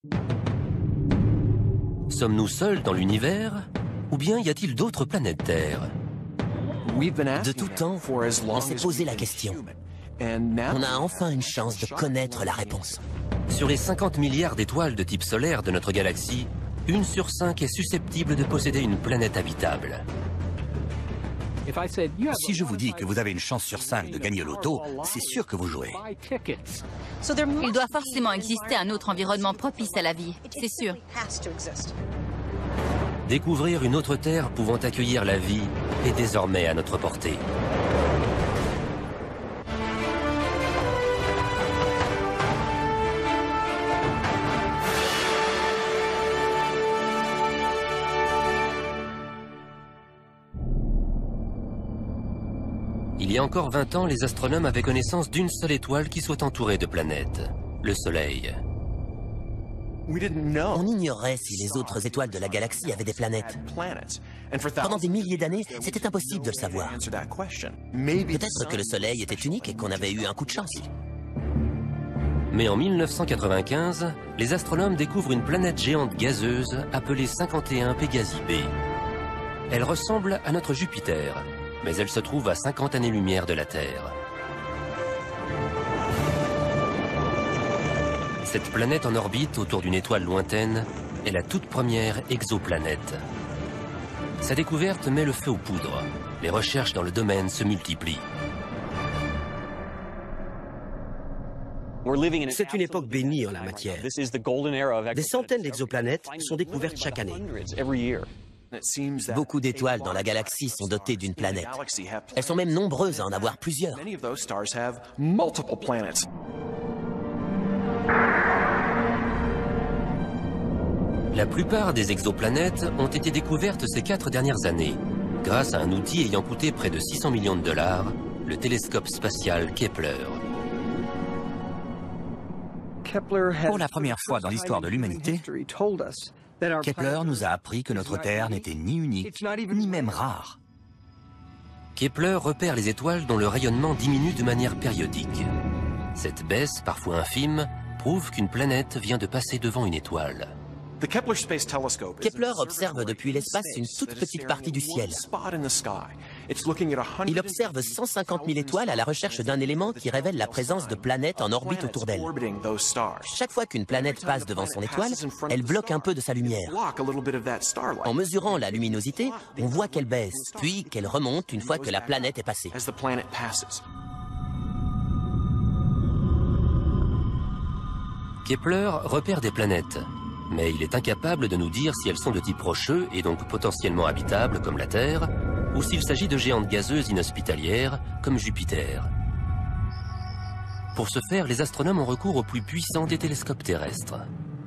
Sommes-nous seuls dans l'univers? Ou bien y a-t-il d'autres planètes Terre? De tout temps, on s'est posé la question. On a enfin une chance de connaître la réponse. Sur les 50 milliards d'étoiles de type solaire de notre galaxie, 1 sur 5 est susceptible de posséder une planète habitable. Si je vous dis que vous avez une chance sur 5 de gagner au loto, c'est sûr que vous jouez. Il doit forcément exister un autre environnement propice à la vie, c'est sûr. Découvrir une autre Terre pouvant accueillir la vie est désormais à notre portée. Il y a encore 20 ans, les astronomes avaient connaissance d'une seule étoile qui soit entourée de planètes, le Soleil. On ignorait si les autres étoiles de la galaxie avaient des planètes. Pendant des milliers d'années, c'était impossible de le savoir. Peut-être que le Soleil était unique et qu'on avait eu un coup de chance. Mais en 1995, les astronomes découvrent une planète géante gazeuse appelée 51 Pégasi b. Elle ressemble à notre Jupiter, mais elle se trouve à 50 années-lumière de la Terre. Cette planète en orbite autour d'une étoile lointaine est la toute première exoplanète. Sa découverte met le feu aux poudres. Les recherches dans le domaine se multiplient. C'est une époque bénie en la matière. Des centaines d'exoplanètes sont découvertes chaque année. Beaucoup d'étoiles dans la galaxie sont dotées d'une planète. Elles sont même nombreuses à en avoir plusieurs. La plupart des exoplanètes ont été découvertes ces 4 dernières années, grâce à un outil ayant coûté près de 600 millions de dollars, le télescope spatial Kepler. Pour la première fois dans l'histoire de l'humanité, Kepler nous a appris que notre Terre n'était ni unique, ni même rare. Kepler repère les étoiles dont le rayonnement diminue de manière périodique. Cette baisse, parfois infime, prouve qu'une planète vient de passer devant une étoile. Kepler observe depuis l'espace une toute petite partie du ciel. Il observe 150 000 étoiles à la recherche d'un élément qui révèle la présence de planètes en orbite autour d'elle. Chaque fois qu'une planète passe devant son étoile, elle bloque un peu de sa lumière. En mesurant la luminosité, on voit qu'elle baisse, puis qu'elle remonte une fois que la planète est passée. Kepler repère des planètes, mais il est incapable de nous dire si elles sont de type rocheux et donc potentiellement habitables comme la Terre, ou s'il s'agit de géantes gazeuses inhospitalières comme Jupiter. Pour ce faire, les astronomes ont recours au plus puissant des télescopes terrestres.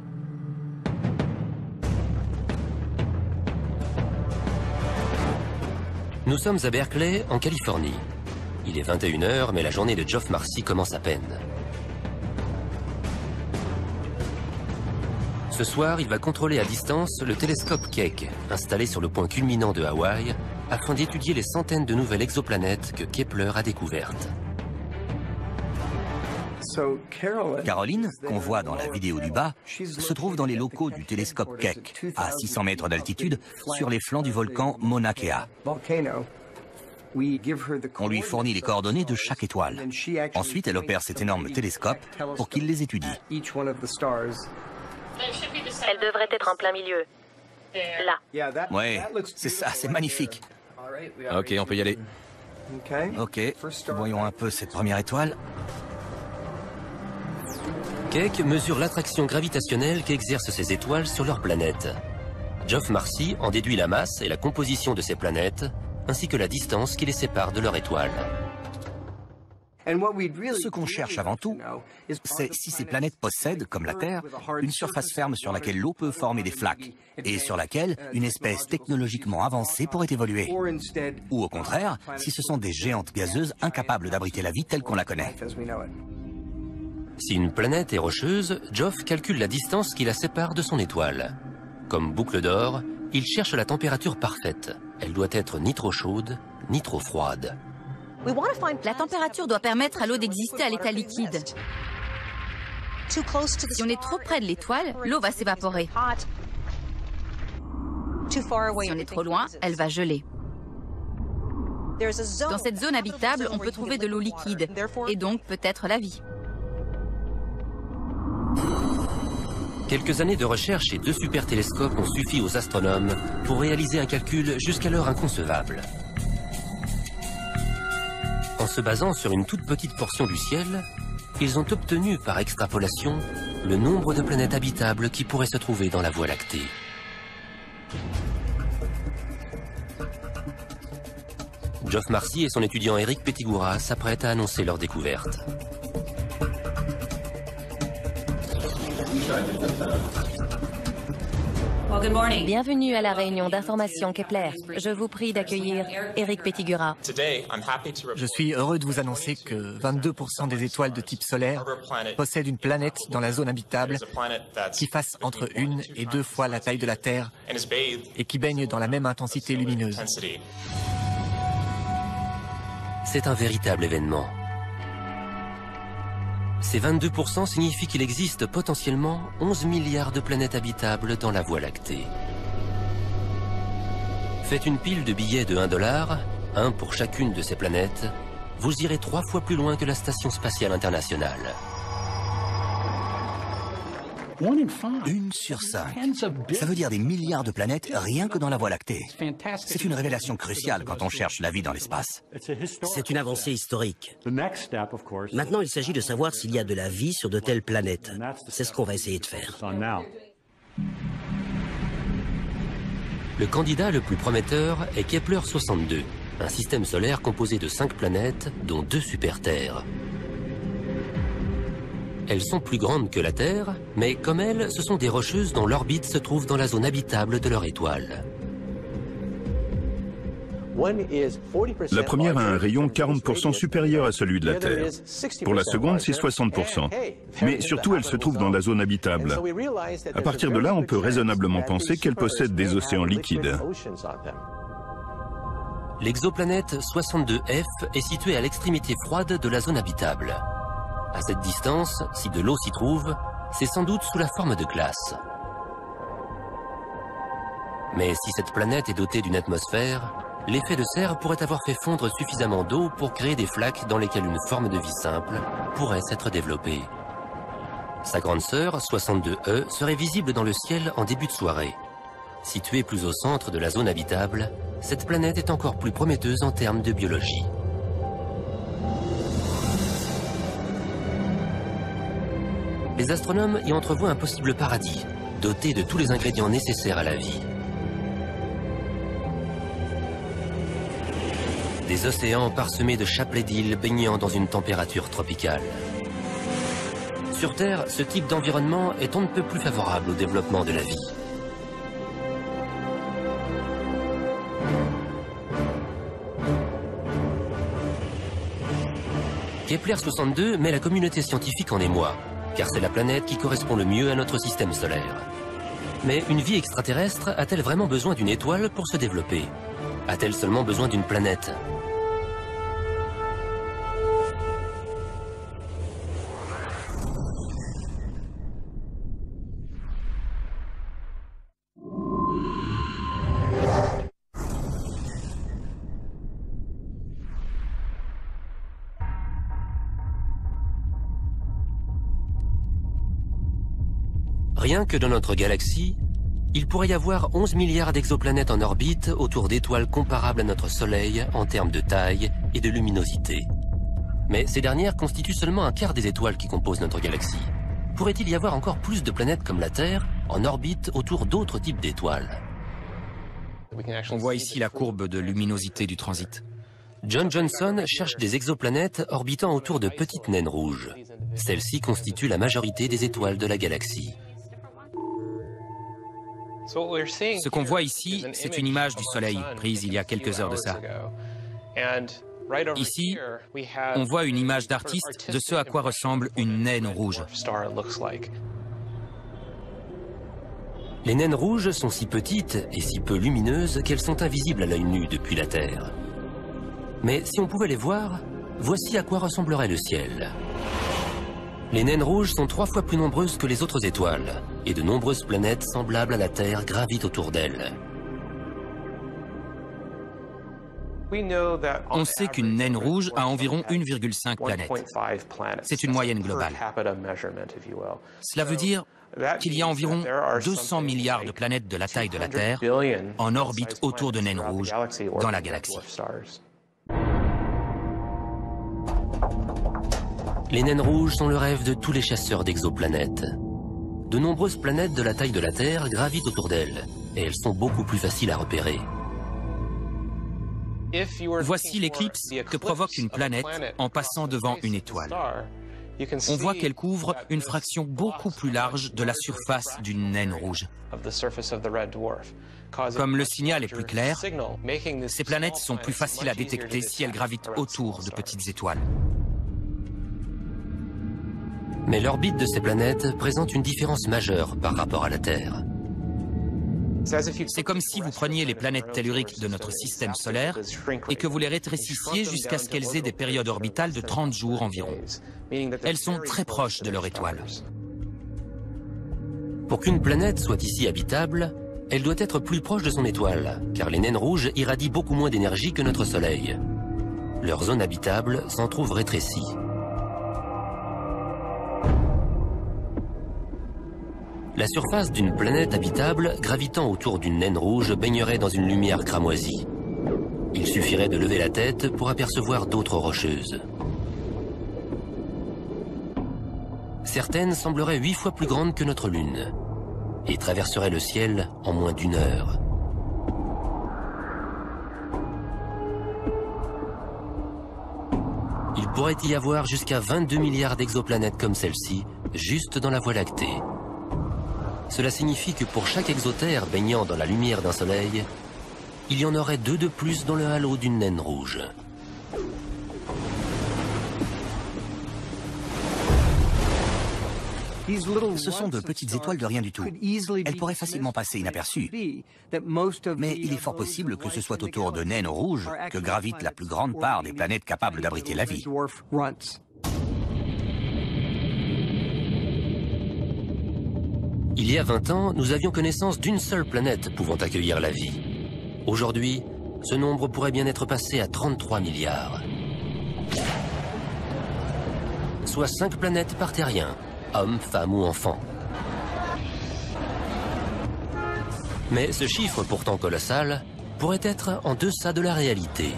Nous sommes à Berkeley, en Californie. Il est 21 h, mais la journée de Geoff Marcy commence à peine. Ce soir, il va contrôler à distance le télescope Keck, installé sur le point culminant de Hawaï, afin d'étudier les centaines de nouvelles exoplanètes que Kepler a découvertes. Caroline, qu'on voit dans la vidéo du bas, se trouve dans les locaux du télescope Keck, à 600 mètres d'altitude, sur les flancs du volcan Mauna Kea. On lui fournit les coordonnées de chaque étoile. Ensuite, elle opère cet énorme télescope pour qu'il les étudie. Elle devrait être en plein milieu. Là. Ouais, c'est ça, c'est magnifique. Ok, on peut y aller. Ok, voyons un peu cette première étoile. Keck mesure l'attraction gravitationnelle qu'exercent ces étoiles sur leur planète. Geoff Marcy en déduit la masse et la composition de ces planètes, ainsi que la distance qui les sépare de leur étoile. Ce qu'on cherche avant tout, c'est si ces planètes possèdent, comme la Terre, une surface ferme sur laquelle l'eau peut former des flaques et sur laquelle une espèce technologiquement avancée pourrait évoluer. Ou au contraire, si ce sont des géantes gazeuses incapables d'abriter la vie telle qu'on la connaît. Si une planète est rocheuse, Geoff calcule la distance qui la sépare de son étoile. Comme boucle d'or, il cherche la température parfaite. Elle doit être ni trop chaude, ni trop froide. La température doit permettre à l'eau d'exister à l'état liquide. Si on est trop près de l'étoile, l'eau va s'évaporer. Si on est trop loin, elle va geler. Dans cette zone habitable, on peut trouver de l'eau liquide, et donc peut-être la vie. Quelques années de recherche et 2 super télescopes ont suffi aux astronomes pour réaliser un calcul jusqu'alors inconcevable. En se basant sur une toute petite portion du ciel, ils ont obtenu par extrapolation le nombre de planètes habitables qui pourraient se trouver dans la Voie lactée. Geoff Marcy et son étudiant Eric Pettigura s'apprêtent à annoncer leur découverte. Bienvenue à la réunion d'information Kepler. Je vous prie d'accueillir Eric Pettigura. Je suis heureux de vous annoncer que 22% des étoiles de type solaire possèdent une planète dans la zone habitable qui fasse entre 1 et 2 fois la taille de la Terre et qui baigne dans la même intensité lumineuse. C'est un véritable événement. Ces 22% signifient qu'il existe potentiellement 11 milliards de planètes habitables dans la Voie lactée. Faites une pile de billets de $1, un pour chacune de ces planètes, vous irez 3 fois plus loin que la Station spatiale internationale. 1 sur 5. Ça veut dire des milliards de planètes rien que dans la Voie lactée. C'est une révélation cruciale quand on cherche la vie dans l'espace. C'est une avancée historique. Maintenant, il s'agit de savoir s'il y a de la vie sur de telles planètes. C'est ce qu'on va essayer de faire. Le candidat le plus prometteur est Kepler-62, un système solaire composé de 5 planètes, dont 2 super-terres. Elles sont plus grandes que la Terre, mais comme elles, ce sont des rocheuses dont l'orbite se trouve dans la zone habitable de leur étoile. La première a un rayon 40% supérieur à celui de la Terre. Pour la seconde, c'est 60%. Mais surtout, elle se trouve dans la zone habitable. À partir de là, on peut raisonnablement penser qu'elle possède des océans liquides. L'exoplanète 62F est située à l'extrémité froide de la zone habitable. À cette distance, si de l'eau s'y trouve, c'est sans doute sous la forme de glace. Mais si cette planète est dotée d'une atmosphère, l'effet de serre pourrait avoir fait fondre suffisamment d'eau pour créer des flaques dans lesquelles une forme de vie simple pourrait s'être développée. Sa grande sœur, 62E, serait visible dans le ciel en début de soirée. Située plus au centre de la zone habitable, cette planète est encore plus prometteuse en termes de biologie. Les astronomes y entrevoient un possible paradis, doté de tous les ingrédients nécessaires à la vie. Des océans parsemés de chapelets d'îles baignant dans une température tropicale. Sur Terre, ce type d'environnement est on ne peut plus favorable au développement de la vie. Kepler-62 met la communauté scientifique en émoi, car c'est la planète qui correspond le mieux à notre système solaire. Mais une vie extraterrestre a-t-elle vraiment besoin d'une étoile pour se développer? A-t-elle seulement besoin d'une planète? Rien que dans notre galaxie, il pourrait y avoir 11 milliards d'exoplanètes en orbite autour d'étoiles comparables à notre Soleil en termes de taille et de luminosité. Mais ces dernières constituent seulement un quart des étoiles qui composent notre galaxie. Pourrait-il y avoir encore plus de planètes comme la Terre en orbite autour d'autres types d'étoiles? On voit ici la courbe de luminosité du transit. John Johnson cherche des exoplanètes orbitant autour de petites naines rouges. Celles-ci constituent la majorité des étoiles de la galaxie. Ce qu'on voit ici, c'est une image du Soleil, prise il y a quelques heures de ça. Ici, on voit une image d'artiste de ce à quoi ressemble une naine rouge. Les naines rouges sont si petites et si peu lumineuses qu'elles sont invisibles à l'œil nu depuis la Terre. Mais si on pouvait les voir, voici à quoi ressemblerait le ciel. Les naines rouges sont 3 fois plus nombreuses que les autres étoiles, et de nombreuses planètes semblables à la Terre gravitent autour d'elles. On sait qu'une naine rouge a environ 1,5 planète. C'est une moyenne globale. Cela veut dire qu'il y a environ 200 milliards de planètes de la taille de la Terre en orbite autour de naines rouges dans la galaxie. Les naines rouges sont le rêve de tous les chasseurs d'exoplanètes. De nombreuses planètes de la taille de la Terre gravitent autour d'elles, et elles sont beaucoup plus faciles à repérer. Voici l'éclipse que provoque une planète en passant devant une étoile. On voit qu'elle couvre une fraction beaucoup plus large de la surface d'une naine rouge. Comme le signal est plus clair, ces planètes sont plus faciles à détecter si elles gravitent autour de petites étoiles. Mais l'orbite de ces planètes présente une différence majeure par rapport à la Terre. C'est comme si vous preniez les planètes telluriques de notre système solaire et que vous les rétrécissiez jusqu'à ce qu'elles aient des périodes orbitales de 30 jours environ. Elles sont très proches de leur étoile. Pour qu'une planète soit ici habitable, elle doit être plus proche de son étoile, car les naines rouges irradient beaucoup moins d'énergie que notre Soleil. Leur zone habitable s'en trouve rétrécie. La surface d'une planète habitable gravitant autour d'une naine rouge baignerait dans une lumière cramoisie. Il suffirait de lever la tête pour apercevoir d'autres rocheuses. Certaines sembleraient 8 fois plus grandes que notre Lune et traverseraient le ciel en moins d'1 heure. Il pourrait y avoir jusqu'à 22 milliards d'exoplanètes comme celle-ci, juste dans la Voie lactée. Cela signifie que pour chaque exotère baignant dans la lumière d'un soleil, il y en aurait 2 de plus dans le halo d'une naine rouge. Ce sont de petites étoiles de rien du tout. Elles pourraient facilement passer inaperçues. Mais il est fort possible que ce soit autour de naines rouges que gravite la plus grande part des planètes capables d'abriter la vie. Il y a 20 ans, nous avions connaissance d'une seule planète pouvant accueillir la vie. Aujourd'hui, ce nombre pourrait bien être passé à 33 milliards. Soit 5 planètes par terrien, hommes, femmes ou enfants. Mais ce chiffre pourtant colossal pourrait être en deçà de la réalité.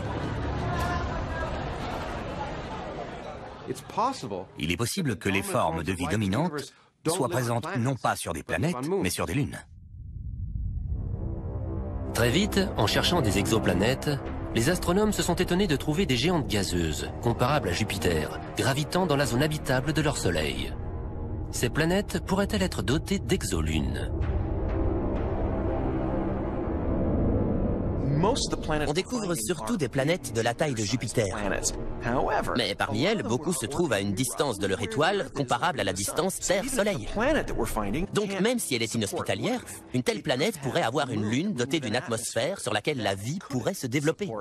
Il est possible que les formes de vie dominantes soient présentes non pas sur des planètes, mais sur des lunes. Très vite, en cherchant des exoplanètes, les astronomes se sont étonnés de trouver des géantes gazeuses, comparables à Jupiter, gravitant dans la zone habitable de leur Soleil. Ces planètes pourraient-elles être dotées d'exolunes? On découvre surtout des planètes de la taille de Jupiter. Mais parmi elles, beaucoup se trouvent à une distance de leur étoile comparable à la distance Terre-Soleil. Donc même si elle est inhospitalière, une telle planète pourrait avoir une lune dotée d'une atmosphère sur laquelle la vie pourrait se développer.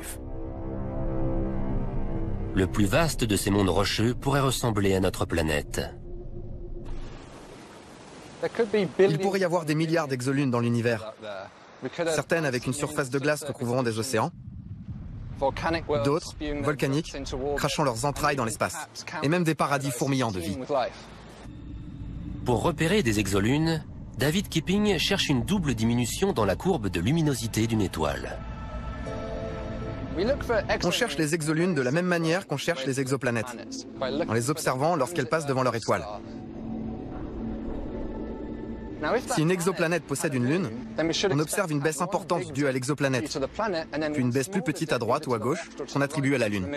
Le plus vaste de ces mondes rocheux pourrait ressembler à notre planète. Il pourrait y avoir des milliards d'exolunes dans l'univers. Certaines avec une surface de glace recouvrant des océans, d'autres, volcaniques, crachant leurs entrailles dans l'espace, et même des paradis fourmillants de vie. Pour repérer des exolunes, David Kipping cherche une double diminution dans la courbe de luminosité d'une étoile. On cherche les exolunes de la même manière qu'on cherche les exoplanètes, en les observant lorsqu'elles passent devant leur étoile. Si une exoplanète possède une lune, on observe une baisse importante due à l'exoplanète, puis une baisse plus petite à droite ou à gauche qu'on attribue à la lune.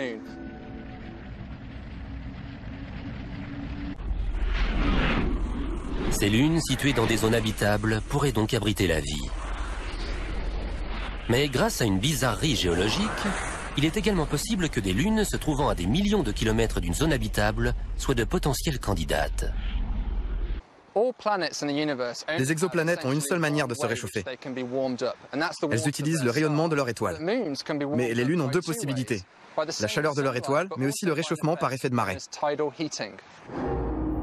Ces lunes, situées dans des zones habitables, pourraient donc abriter la vie. Mais grâce à une bizarrerie géologique, il est également possible que des lunes se trouvant à des millions de kilomètres d'une zone habitable soient de potentielles candidates. Les exoplanètes ont une seule manière de se réchauffer. Elles utilisent le rayonnement de leur étoile. Mais les lunes ont 2 possibilités. La chaleur de leur étoile, mais aussi le réchauffement par effet de marée.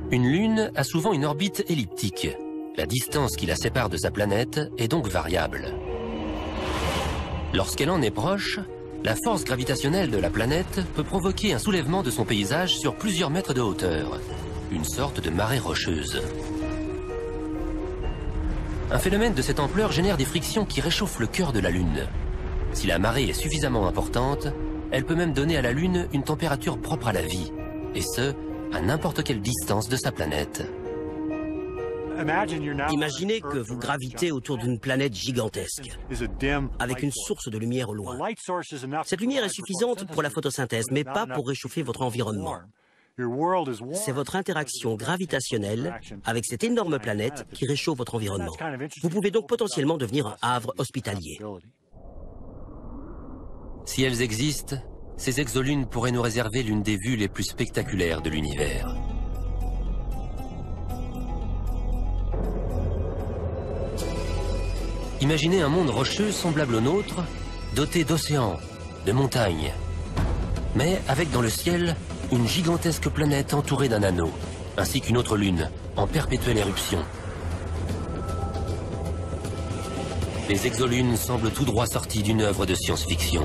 Une lune a souvent une orbite elliptique. La distance qui la sépare de sa planète est donc variable. Lorsqu'elle en est proche, la force gravitationnelle de la planète peut provoquer un soulèvement de son paysage sur plusieurs mètres de hauteur, une sorte de marée rocheuse. Un phénomène de cette ampleur génère des frictions qui réchauffent le cœur de la Lune. Si la marée est suffisamment importante, elle peut même donner à la Lune une température propre à la vie, et ce, à n'importe quelle distance de sa planète. Imaginez que vous gravitez autour d'une planète gigantesque, avec une source de lumière au loin. Cette lumière est suffisante pour la photosynthèse, mais pas pour réchauffer votre environnement. C'est votre interaction gravitationnelle avec cette énorme planète qui réchauffe votre environnement. Vous pouvez donc potentiellement devenir un havre hospitalier. Si elles existent, ces exolunes pourraient nous réserver l'une des vues les plus spectaculaires de l'univers. Imaginez un monde rocheux semblable au nôtre, doté d'océans, de montagnes, mais avec dans le ciel une gigantesque planète entourée d'un anneau, ainsi qu'une autre lune, en perpétuelle éruption. Les exolunes semblent tout droit sorties d'une œuvre de science-fiction.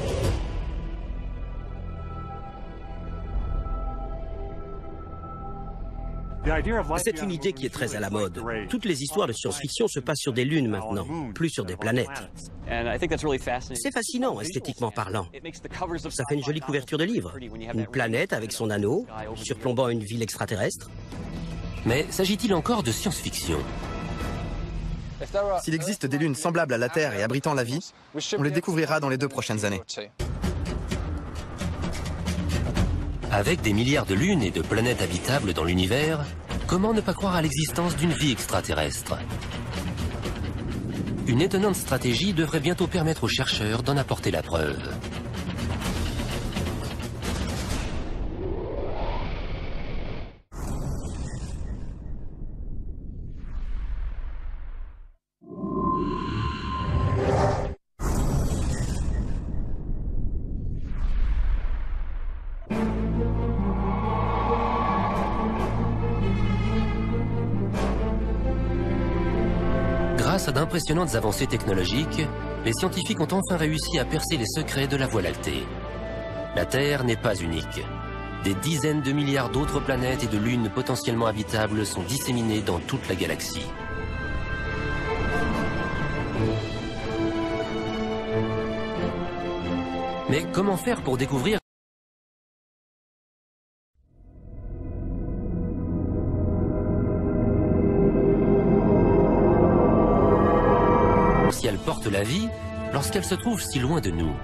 C'est une idée qui est très à la mode. Toutes les histoires de science-fiction se passent sur des lunes maintenant, plus sur des planètes. C'est fascinant, esthétiquement parlant. Ça fait une jolie couverture de livre. Une planète avec son anneau, surplombant une ville extraterrestre. Mais s'agit-il encore de science-fiction? S'il existe des lunes semblables à la Terre et abritant la vie, on les découvrira dans les 2 prochaines années. Avec des milliards de lunes et de planètes habitables dans l'univers, comment ne pas croire à l'existence d'une vie extraterrestre? Une étonnante stratégie devrait bientôt permettre aux chercheurs d'en apporter la preuve. Grâce à d'impressionnantes avancées technologiques, les scientifiques ont enfin réussi à percer les secrets de la Voie lactée. La Terre n'est pas unique. Des dizaines de milliards d'autres planètes et de lunes potentiellement habitables sont disséminées dans toute la galaxie. Mais comment faire pour découvrir si elle porte la vie lorsqu'elle se trouve si loin de nous?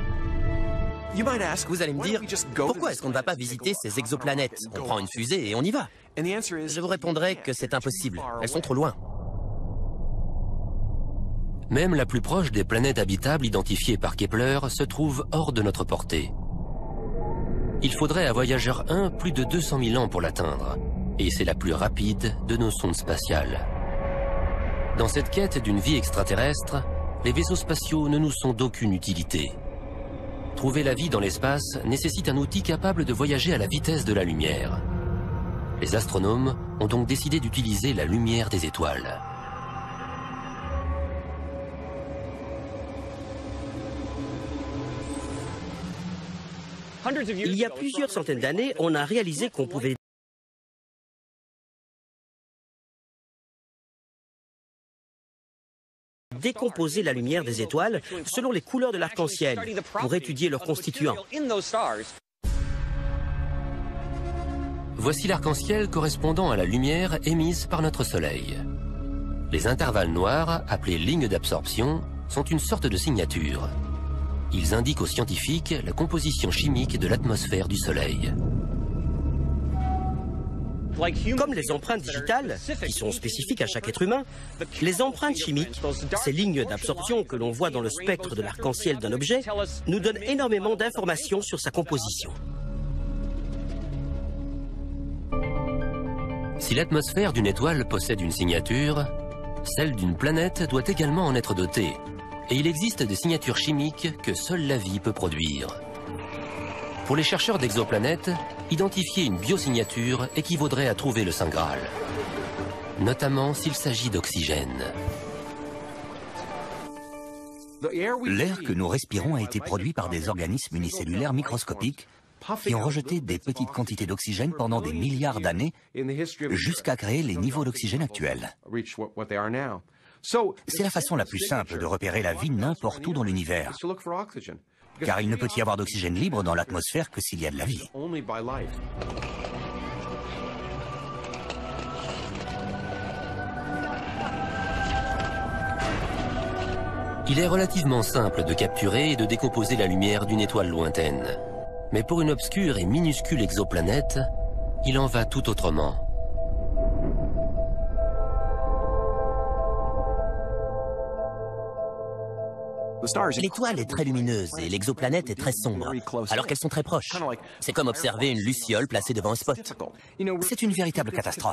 Vous allez me dire, pourquoi est-ce qu'on ne va pas visiter ces exoplanètes? On prend une fusée et on y va. Je vous répondrai que c'est impossible, elles sont trop loin. Même la plus proche des planètes habitables identifiées par Kepler se trouve hors de notre portée. Il faudrait à Voyageur 1 plus de 200 000 ans pour l'atteindre, et c'est la plus rapide de nos sondes spatiales. Dans cette quête d'une vie extraterrestre, les vaisseaux spatiaux ne nous sont d'aucune utilité. Trouver la vie dans l'espace nécessite un outil capable de voyager à la vitesse de la lumière. Les astronomes ont donc décidé d'utiliser la lumière des étoiles. Il y a plusieurs centaines d'années, on a réalisé qu'on pouvait décomposer la lumière des étoiles selon les couleurs de l'arc-en-ciel pour étudier leurs constituants. Voici l'arc-en-ciel correspondant à la lumière émise par notre Soleil. Les intervalles noirs, appelés lignes d'absorption, sont une sorte de signature. Ils indiquent aux scientifiques la composition chimique de l'atmosphère du Soleil. Comme les empreintes digitales, qui sont spécifiques à chaque être humain, les empreintes chimiques, ces lignes d'absorption que l'on voit dans le spectre de l'arc-en-ciel d'un objet, nous donnent énormément d'informations sur sa composition. Si l'atmosphère d'une étoile possède une signature, celle d'une planète doit également en être dotée. Et il existe des signatures chimiques que seule la vie peut produire. Pour les chercheurs d'exoplanètes, identifier une biosignature équivaudrait à trouver le Saint Graal, notamment s'il s'agit d'oxygène. L'air que nous respirons a été produit par des organismes unicellulaires microscopiques qui ont rejeté des petites quantités d'oxygène pendant des milliards d'années jusqu'à créer les niveaux d'oxygène actuels. C'est la façon la plus simple de repérer la vie n'importe où dans l'univers, car il ne peut y avoir d'oxygène libre dans l'atmosphère que s'il y a de la vie. Il est relativement simple de capturer et de décomposer la lumière d'une étoile lointaine. Mais pour une obscure et minuscule exoplanète, il en va tout autrement. L'étoile est très lumineuse et l'exoplanète est très sombre, alors qu'elles sont très proches. C'est comme observer une luciole placée devant un spot. C'est une véritable catastrophe.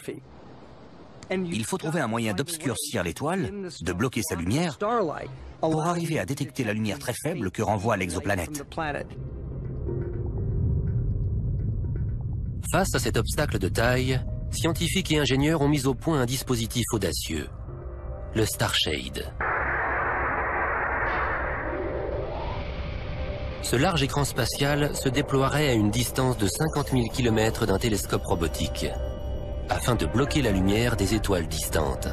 Il faut trouver un moyen d'obscurcir l'étoile, de bloquer sa lumière, pour arriver à détecter la lumière très faible que renvoie l'exoplanète. Face à cet obstacle de taille, scientifiques et ingénieurs ont mis au point un dispositif audacieux, le Starshade. Ce large écran spatial se déploierait à une distance de 50 000 km d'un télescope robotique, afin de bloquer la lumière des étoiles distantes.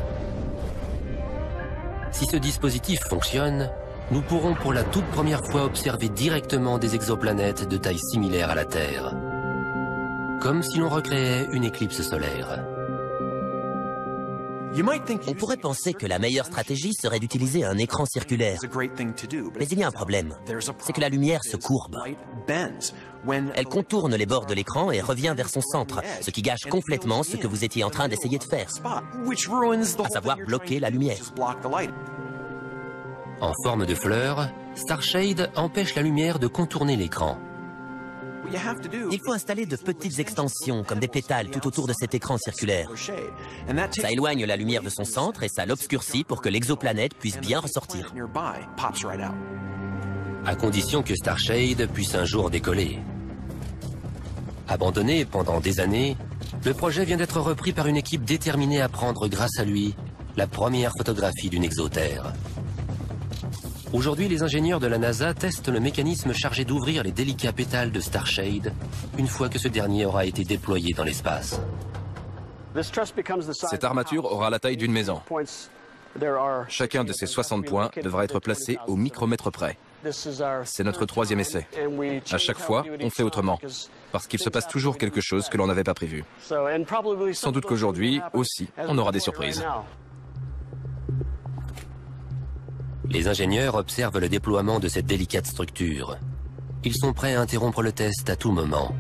Si ce dispositif fonctionne, nous pourrons pour la toute première fois observer directement des exoplanètes de taille similaire à la Terre, comme si l'on recréait une éclipse solaire. On pourrait penser que la meilleure stratégie serait d'utiliser un écran circulaire. Mais il y a un problème, c'est que la lumière se courbe. Elle contourne les bords de l'écran et revient vers son centre, ce qui gâche complètement ce que vous étiez en train d'essayer de faire, à savoir bloquer la lumière. En forme de fleur, Starshade empêche la lumière de contourner l'écran. Il faut installer de petites extensions, comme des pétales, tout autour de cet écran circulaire. Ça éloigne la lumière de son centre et ça l'obscurcit pour que l'exoplanète puisse bien ressortir. À condition que Starshade puisse un jour décoller. Abandonné pendant des années, le projet vient d'être repris par une équipe déterminée à prendre, grâce à lui, la première photographie d'une exoterre. Aujourd'hui, les ingénieurs de la NASA testent le mécanisme chargé d'ouvrir les délicats pétales de Starshade une fois que ce dernier aura été déployé dans l'espace. Cette armature aura la taille d'une maison. Chacun de ces 60 points devra être placé au micromètre près. C'est notre troisième essai. À chaque fois, on fait autrement, parce qu'il se passe toujours quelque chose que l'on n'avait pas prévu. Sans doute qu'aujourd'hui, aussi, on aura des surprises. Les ingénieurs observent le déploiement de cette délicate structure. Ils sont prêts à interrompre le test à tout moment.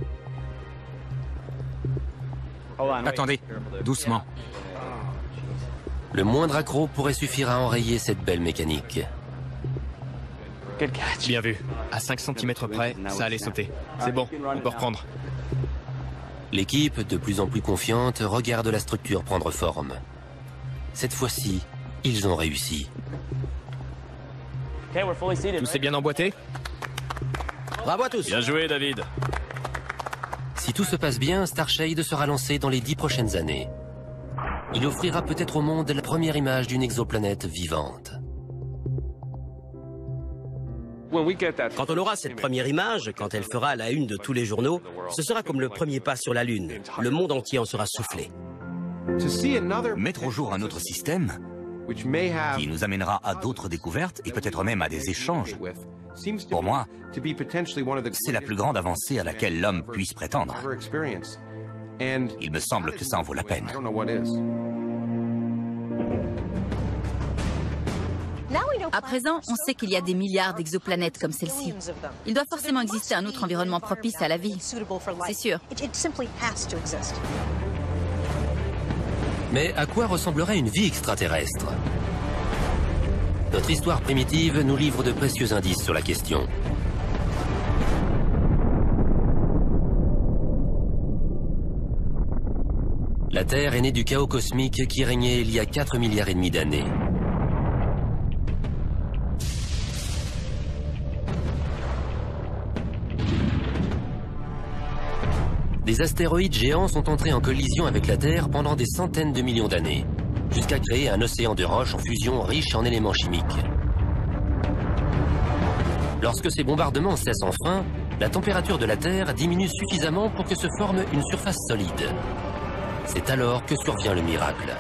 Attendez, doucement. Le moindre accroc pourrait suffire à enrayer cette belle mécanique. Bien vu. À 5 cm près, ça allait sauter. C'est bon, on peut reprendre. L'équipe, de plus en plus confiante, regarde la structure prendre forme. Cette fois-ci, ils ont réussi. Tout s'est bien emboîté? Bravo à tous. Bien joué, David. Si tout se passe bien, Starshade sera lancé dans les 10 prochaines années. Il offrira peut-être au monde la première image d'une exoplanète vivante. Quand on aura cette première image, quand elle fera la une de tous les journaux, ce sera comme le premier pas sur la Lune. Le monde entier en sera soufflé. Mettre au jour un autre système qui nous amènera à d'autres découvertes et peut-être même à des échanges. Pour moi, c'est la plus grande avancée à laquelle l'homme puisse prétendre. Il me semble que ça en vaut la peine. À présent, on sait qu'il y a des milliards d'exoplanètes comme celle-ci. Il doit forcément exister un autre environnement propice à la vie. C'est sûr. Mais à quoi ressemblerait une vie extraterrestre? Notre histoire primitive nous livre de précieux indices sur la question. La Terre est née du chaos cosmique qui régnait il y a 4,5 milliards d'années. Des astéroïdes géants sont entrés en collision avec la Terre pendant des centaines de millions d'années, jusqu'à créer un océan de roches en fusion riche en éléments chimiques. Lorsque ces bombardements cessent enfin, la température de la Terre diminue suffisamment pour que se forme une surface solide. C'est alors que survient le miracle.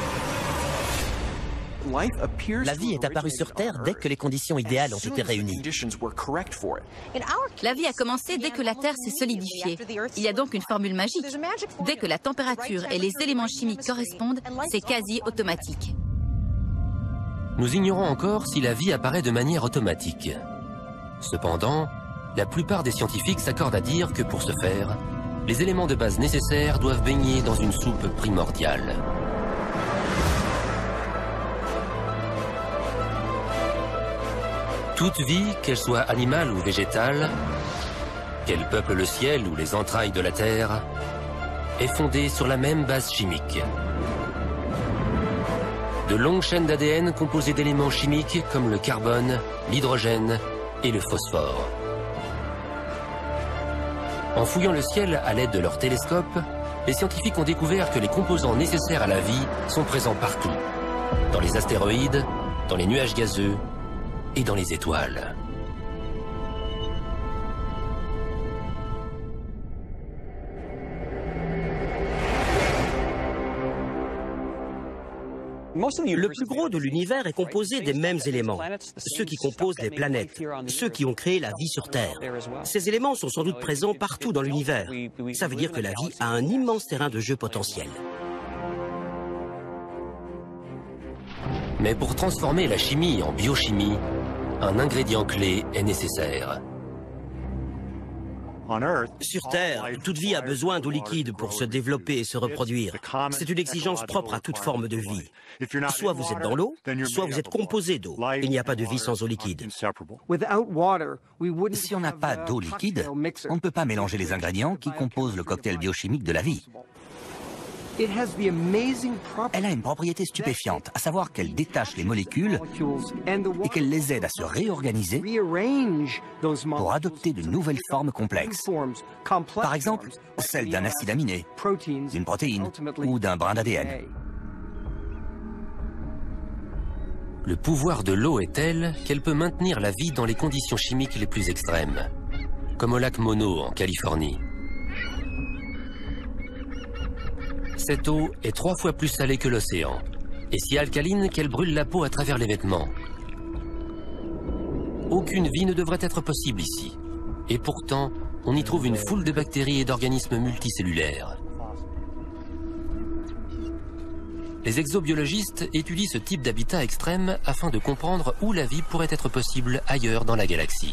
La vie est apparue sur Terre dès que les conditions idéales ont été réunies. La vie a commencé dès que la Terre s'est solidifiée. Il y a donc une formule magique. Dès que la température et les éléments chimiques correspondent, c'est quasi automatique. Nous ignorons encore si la vie apparaît de manière automatique. Cependant, la plupart des scientifiques s'accordent à dire que pour ce faire, les éléments de base nécessaires doivent baigner dans une soupe primordiale. Toute vie, qu'elle soit animale ou végétale, qu'elle peuple le ciel ou les entrailles de la Terre, est fondée sur la même base chimique. De longues chaînes d'ADN composées d'éléments chimiques comme le carbone, l'hydrogène et le phosphore. En fouillant le ciel à l'aide de leurs télescopes, les scientifiques ont découvert que les composants nécessaires à la vie sont présents partout. Dans les astéroïdes, dans les nuages gazeux et dans les étoiles. Le plus gros de l'univers est composé des mêmes éléments, ceux qui composent les planètes, ceux qui ont créé la vie sur Terre. Ces éléments sont sans doute présents partout dans l'univers. Ça veut dire que la vie a un immense terrain de jeu potentiel. Mais pour transformer la chimie en biochimie, un ingrédient clé est nécessaire. Sur Terre, toute vie a besoin d'eau liquide pour se développer et se reproduire. C'est une exigence propre à toute forme de vie. Soit vous êtes dans l'eau, soit vous êtes composé d'eau. Il n'y a pas de vie sans eau liquide. Si on n'a pas d'eau liquide, on ne peut pas mélanger les ingrédients qui composent le cocktail biochimique de la vie. Elle a une propriété stupéfiante, à savoir qu'elle détache les molécules et qu'elle les aide à se réorganiser pour adopter de nouvelles formes complexes. Par exemple, celle d'un acide aminé, d'une protéine ou d'un brin d'ADN. Le pouvoir de l'eau est tel qu'elle peut maintenir la vie dans les conditions chimiques les plus extrêmes, comme au lac Mono en Californie. Cette eau est 3 fois plus salée que l'océan, et si alcaline qu'elle brûle la peau à travers les vêtements. Aucune vie ne devrait être possible ici, et pourtant, on y trouve une foule de bactéries et d'organismes multicellulaires. Les exobiologistes étudient ce type d'habitat extrême afin de comprendre où la vie pourrait être possible ailleurs dans la galaxie.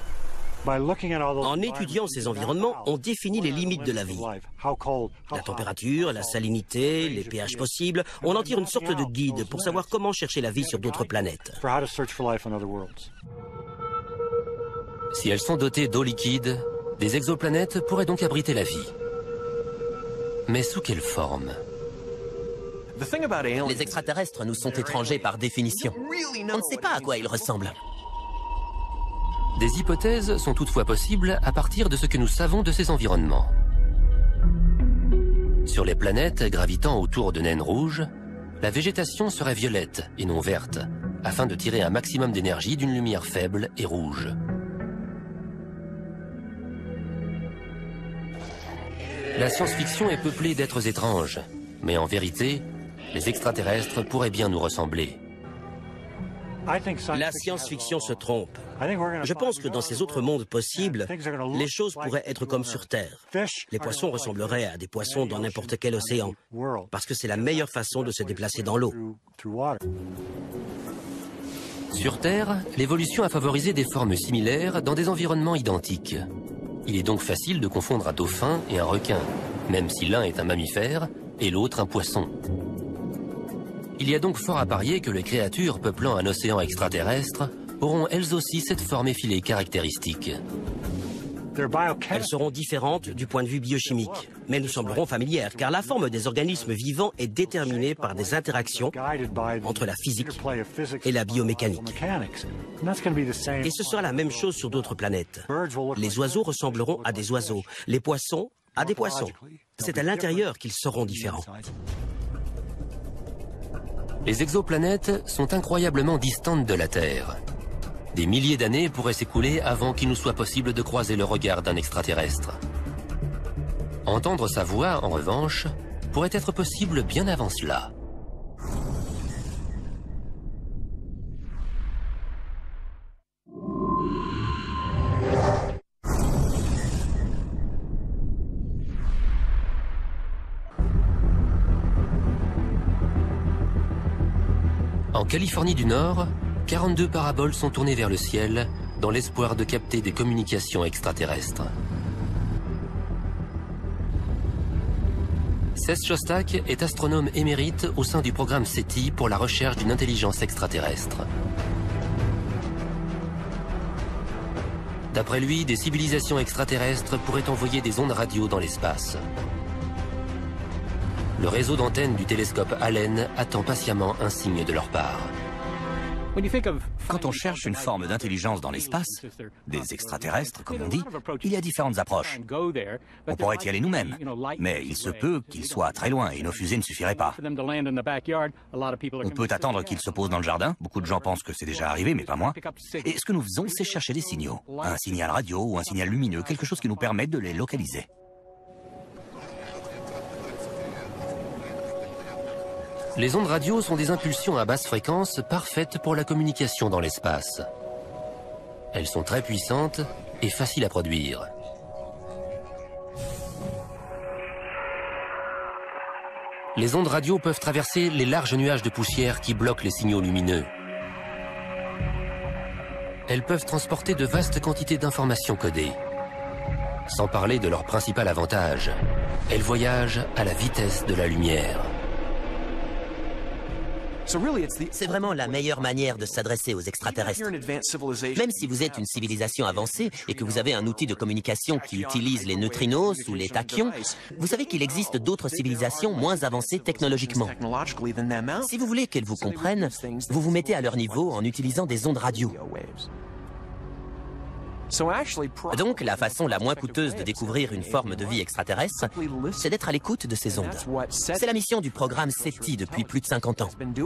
En étudiant ces environnements, on définit les limites de la vie. La température, la salinité, les pH possibles, on en tire une sorte de guide pour savoir comment chercher la vie sur d'autres planètes. Si elles sont dotées d'eau liquide, des exoplanètes pourraient donc abriter la vie. Mais sous quelle forme ? Les extraterrestres nous sont étrangers par définition. On ne sait pas à quoi ils ressemblent. Des hypothèses sont toutefois possibles à partir de ce que nous savons de ces environnements. Sur les planètes gravitant autour de naines rouges, la végétation serait violette et non verte, afin de tirer un maximum d'énergie d'une lumière faible et rouge. La science-fiction est peuplée d'êtres étranges, mais en vérité, les extraterrestres pourraient bien nous ressembler. La science-fiction se trompe. Je pense que dans ces autres mondes possibles, les choses pourraient être comme sur Terre. Les poissons ressembleraient à des poissons dans n'importe quel océan, parce que c'est la meilleure façon de se déplacer dans l'eau. Sur Terre, l'évolution a favorisé des formes similaires dans des environnements identiques. Il est donc facile de confondre un dauphin et un requin, même si l'un est un mammifère et l'autre un poisson. Il y a donc fort à parier que les créatures peuplant un océan extraterrestre auront elles aussi cette forme effilée caractéristique. Elles seront différentes du point de vue biochimique, mais nous sembleront familières, car la forme des organismes vivants est déterminée par des interactions entre la physique et la biomécanique. Et ce sera la même chose sur d'autres planètes. Les oiseaux ressembleront à des oiseaux, les poissons à des poissons. C'est à l'intérieur qu'ils seront différents. Les exoplanètes sont incroyablement distantes de la Terre. Des milliers d'années pourraient s'écouler avant qu'il nous soit possible de croiser le regard d'un extraterrestre. Entendre sa voix, en revanche, pourrait être possible bien avant cela. En Californie du Nord, 42 paraboles sont tournées vers le ciel dans l'espoir de capter des communications extraterrestres. Seth Shostak est astronome émérite au sein du programme SETI pour la recherche d'une intelligence extraterrestre. D'après lui, des civilisations extraterrestres pourraient envoyer des ondes radio dans l'espace. Le réseau d'antennes du télescope Allen attend patiemment un signe de leur part. Quand on cherche une forme d'intelligence dans l'espace, des extraterrestres, comme on dit, il y a différentes approches. On pourrait y aller nous-mêmes, mais il se peut qu'ils soient très loin et nos fusées ne suffiraient pas. On peut attendre qu'ils se posent dans le jardin, beaucoup de gens pensent que c'est déjà arrivé, mais pas moi. Et ce que nous faisons, c'est chercher des signaux, un signal radio ou un signal lumineux, quelque chose qui nous permette de les localiser. Les ondes radio sont des impulsions à basse fréquence parfaites pour la communication dans l'espace. Elles sont très puissantes et faciles à produire. Les ondes radio peuvent traverser les larges nuages de poussière qui bloquent les signaux lumineux. Elles peuvent transporter de vastes quantités d'informations codées. Sans parler de leur principal avantage, elles voyagent à la vitesse de la lumière. C'est vraiment la meilleure manière de s'adresser aux extraterrestres. Même si vous êtes une civilisation avancée et que vous avez un outil de communication qui utilise les neutrinos ou les tachyons, vous savez qu'il existe d'autres civilisations moins avancées technologiquement. Si vous voulez qu'elles vous comprennent, vous vous mettez à leur niveau en utilisant des ondes radio. Donc, la façon la moins coûteuse de découvrir une forme de vie extraterrestre, c'est d'être à l'écoute de ces ondes. C'est la mission du programme SETI depuis plus de 50 ans.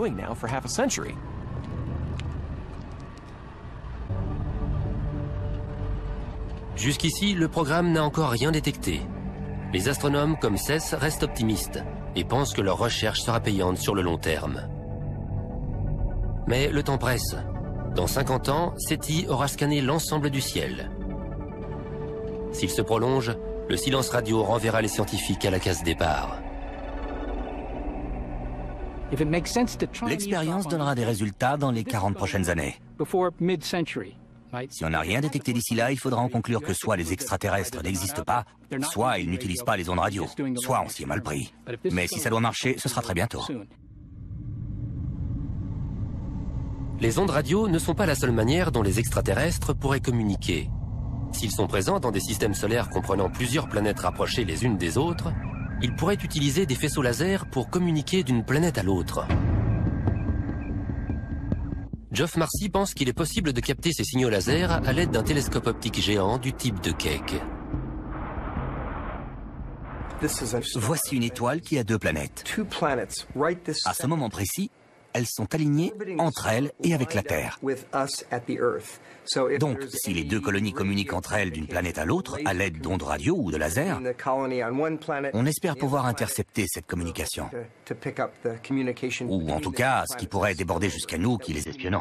Jusqu'ici, le programme n'a encore rien détecté. Les astronomes comme Seth restent optimistes et pensent que leur recherche sera payante sur le long terme. Mais le temps presse. Dans 50 ans, SETI aura scanné l'ensemble du ciel. S'il se prolonge, le silence radio renverra les scientifiques à la case départ. L'expérience donnera des résultats dans les 40 prochaines années. Si on n'a rien détecté d'ici là, il faudra en conclure que soit les extraterrestres n'existent pas, soit ils n'utilisent pas les ondes radio, soit on s'y est mal pris. Mais si ça doit marcher, ce sera très bientôt. Les ondes radio ne sont pas la seule manière dont les extraterrestres pourraient communiquer. S'ils sont présents dans des systèmes solaires comprenant plusieurs planètes rapprochées les unes des autres, ils pourraient utiliser des faisceaux laser pour communiquer d'une planète à l'autre. Geoff Marcy pense qu'il est possible de capter ces signaux laser à l'aide d'un télescope optique géant du type de Keck. Voici une étoile qui a deux planètes. À ce moment précis, elles sont alignées entre elles et avec la Terre. Donc, si les deux colonies communiquent entre elles d'une planète à l'autre à l'aide d'ondes radio ou de laser, on espère pouvoir intercepter cette communication. Ou en tout cas, ce qui pourrait déborder jusqu'à nous qui les espionnons.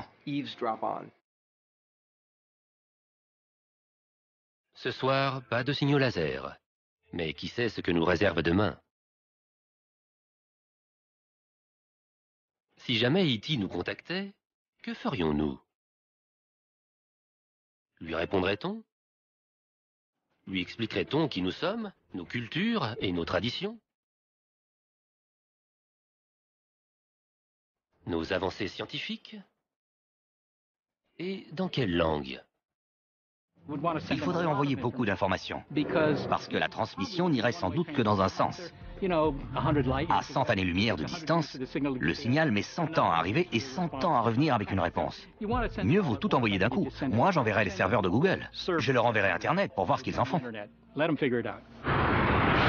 Ce soir, pas de signaux laser. Mais qui sait ce que nous réserve demain? Si jamais E.T. nous contactait, que ferions-nous? Lui répondrait-on? Lui expliquerait-on qui nous sommes, nos cultures et nos traditions? Nos avancées scientifiques? Et dans quelle langue? Il faudrait envoyer beaucoup d'informations, parce que la transmission n'irait sans doute que dans un sens. À 100 années-lumière de distance, le signal met 100 ans à arriver et 100 ans à revenir avec une réponse. Mieux vaut tout envoyer d'un coup. Moi, j'enverrai les serveurs de Google. Je leur enverrai Internet pour voir ce qu'ils en font.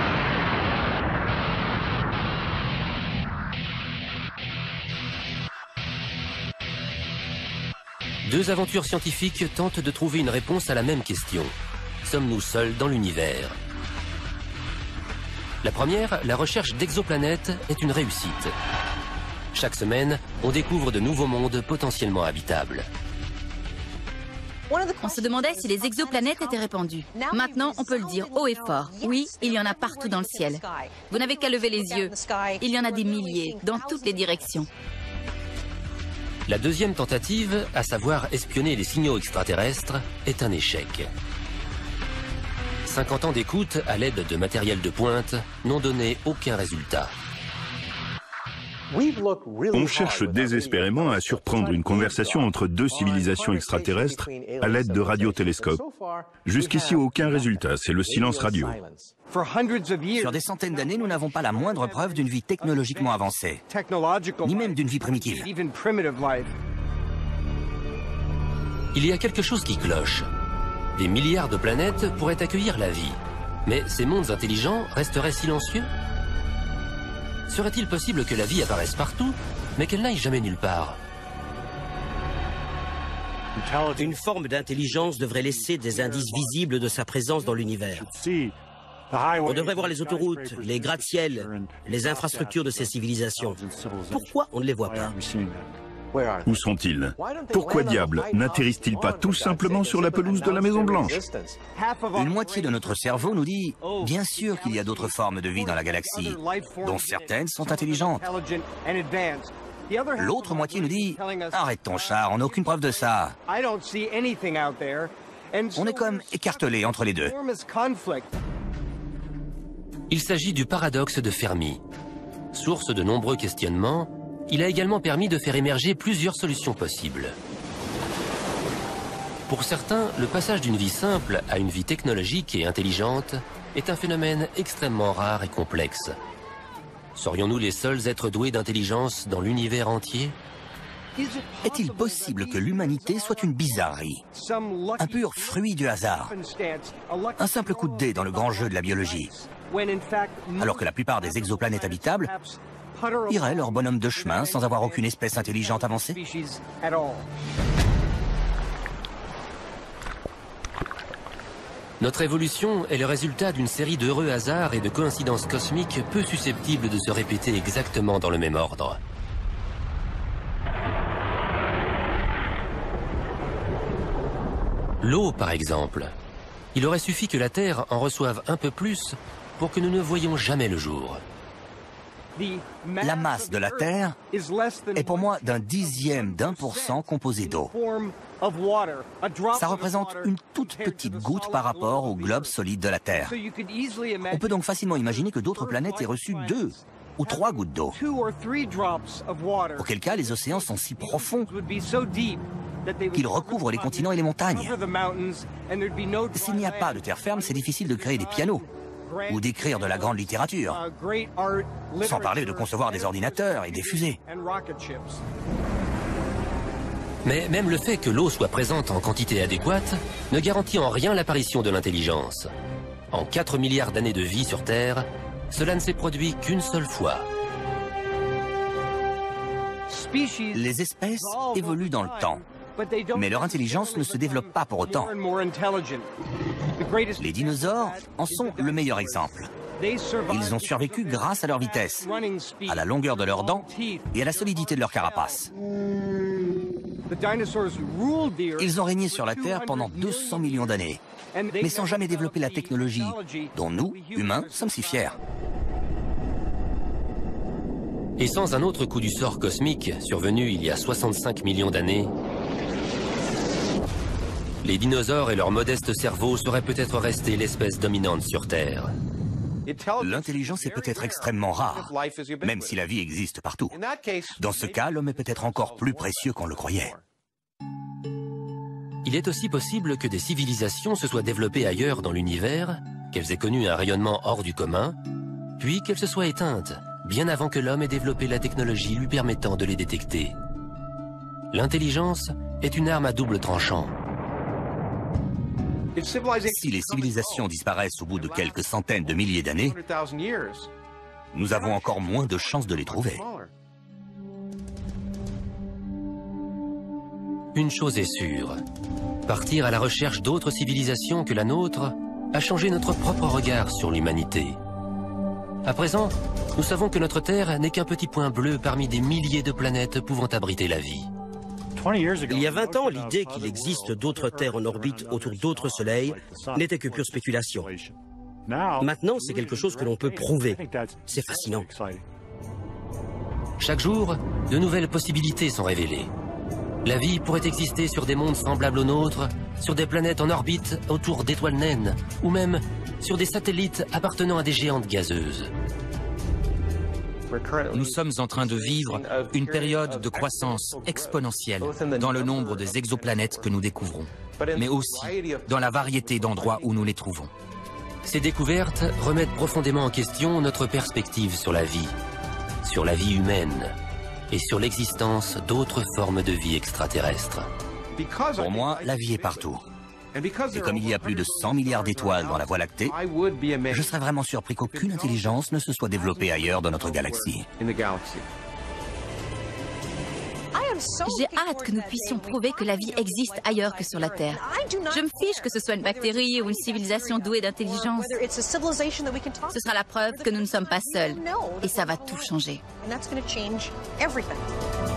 Deux aventures scientifiques tentent de trouver une réponse à la même question. Sommes-nous seuls dans l'univers? La première, la recherche d'exoplanètes, est une réussite. Chaque semaine, on découvre de nouveaux mondes potentiellement habitables. On se demandait si les exoplanètes étaient répandues. Maintenant, on peut le dire haut et fort. Oui, il y en a partout dans le ciel. Vous n'avez qu'à lever les yeux. Il y en a des milliers, dans toutes les directions. La deuxième tentative, à savoir espionner les signaux extraterrestres, est un échec. 50 ans d'écoute à l'aide de matériel de pointe n'ont donné aucun résultat. On cherche désespérément à surprendre une conversation entre deux civilisations extraterrestres à l'aide de radiotélescopes. Jusqu'ici, aucun résultat, c'est le silence radio. Sur des centaines d'années, nous n'avons pas la moindre preuve d'une vie technologiquement avancée, ni même d'une vie primitive. Il y a quelque chose qui cloche. Des milliards de planètes pourraient accueillir la vie. Mais ces mondes intelligents resteraient silencieux? Serait-il possible que la vie apparaisse partout, mais qu'elle n'aille jamais nulle part? Une forme d'intelligence devrait laisser des indices visibles de sa présence dans l'univers. On devrait voir les autoroutes, les gratte-ciels, les infrastructures de ces civilisations. Pourquoi on ne les voit pas? Où sont-ils? Pourquoi diable n'atterrissent-ils pas tout simplement sur la pelouse de la Maison-Blanche? Une moitié de notre cerveau nous dit « Bien sûr qu'il y a d'autres formes de vie dans la galaxie, dont certaines sont intelligentes. » L'autre moitié nous dit « Arrête ton char, on n'a aucune preuve de ça. » On est comme écartelés entre les deux. Il s'agit du paradoxe de Fermi. Source de nombreux questionnements, il a également permis de faire émerger plusieurs solutions possibles. Pour certains, le passage d'une vie simple à une vie technologique et intelligente est un phénomène extrêmement rare et complexe. Serions-nous les seuls êtres doués d'intelligence dans l'univers entier? Est-il possible que l'humanité soit une bizarrerie, un pur fruit du hasard, un simple coup de dé dans le grand jeu de la biologie, alors que la plupart des exoplanètes habitables iraient leur bonhomme de chemin sans avoir aucune espèce intelligente avancée? Notre évolution est le résultat d'une série d'heureux hasards et de coïncidences cosmiques peu susceptibles de se répéter exactement dans le même ordre. L'eau, par exemple. Il aurait suffi que la Terre en reçoive un peu plus pour que nous ne voyions jamais le jour. La masse de la Terre est pour moi d'un dixième d'1% composé d'eau. Ça représente une toute petite goutte par rapport au globe solide de la Terre. On peut donc facilement imaginer que d'autres planètes aient reçu 2 ou 3 gouttes d'eau. Auquel cas, les océans sont si profonds qu'ils recouvrent les continents et les montagnes. S'il n'y a pas de terre ferme, c'est difficile de créer des pianos ou d'écrire de la grande littérature, sans parler de concevoir des ordinateurs et des fusées. Mais même le fait que l'eau soit présente en quantité adéquate ne garantit en rien l'apparition de l'intelligence. En 4 milliards d'années de vie sur Terre, cela ne s'est produit qu'une seule fois. Les espèces évoluent dans le temps, mais leur intelligence ne se développe pas pour autant. Les dinosaures en sont le meilleur exemple. Ils ont survécu grâce à leur vitesse, à la longueur de leurs dents et à la solidité de leur carapace. Ils ont régné sur la Terre pendant 200 millions d'années, mais sans jamais développer la technologie dont nous, humains, sommes si fiers. Et sans un autre coup du sort cosmique survenu il y a 65 millions d'années, les dinosaures et leurs modestes cerveaux seraient peut-être restés l'espèce dominante sur Terre. L'intelligence est peut-être extrêmement rare, même si la vie existe partout. Dans ce cas, l'homme est peut-être encore plus précieux qu'on le croyait. Il est aussi possible que des civilisations se soient développées ailleurs dans l'univers, qu'elles aient connu un rayonnement hors du commun, puis qu'elles se soient éteintes, bien avant que l'homme ait développé la technologie lui permettant de les détecter. L'intelligence est une arme à double tranchant. Si les civilisations disparaissent au bout de quelques centaines de milliers d'années, nous avons encore moins de chances de les trouver. Une chose est sûre, partir à la recherche d'autres civilisations que la nôtre a changé notre propre regard sur l'humanité. À présent, nous savons que notre Terre n'est qu'un petit point bleu parmi des milliers de planètes pouvant abriter la vie. Il y a 20 ans, l'idée qu'il existe d'autres terres en orbite autour d'autres soleils n'était que pure spéculation. Maintenant, c'est quelque chose que l'on peut prouver. C'est fascinant. Chaque jour, de nouvelles possibilités sont révélées. La vie pourrait exister sur des mondes semblables aux nôtres, sur des planètes en orbite autour d'étoiles naines, ou même sur des satellites appartenant à des géantes gazeuses. Nous sommes en train de vivre une période de croissance exponentielle dans le nombre des exoplanètes que nous découvrons, mais aussi dans la variété d'endroits où nous les trouvons. Ces découvertes remettent profondément en question notre perspective sur la vie humaine et sur l'existence d'autres formes de vie extraterrestres. Pour moi, la vie est partout. Et comme il y a plus de 100 milliards d'étoiles dans la Voie lactée, je serais vraiment surpris qu'aucune intelligence ne se soit développée ailleurs dans notre galaxie. J'ai hâte que nous puissions prouver que la vie existe ailleurs que sur la Terre. Je me fiche que ce soit une bactérie ou une civilisation douée d'intelligence. Ce sera la preuve que nous ne sommes pas seuls. Et ça va tout changer.